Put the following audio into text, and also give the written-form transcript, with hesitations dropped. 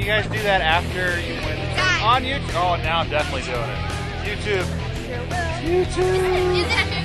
you guys do that after you win on YouTube? Oh, now I'm definitely doing it. YouTube. Sure will. YouTube. Is it after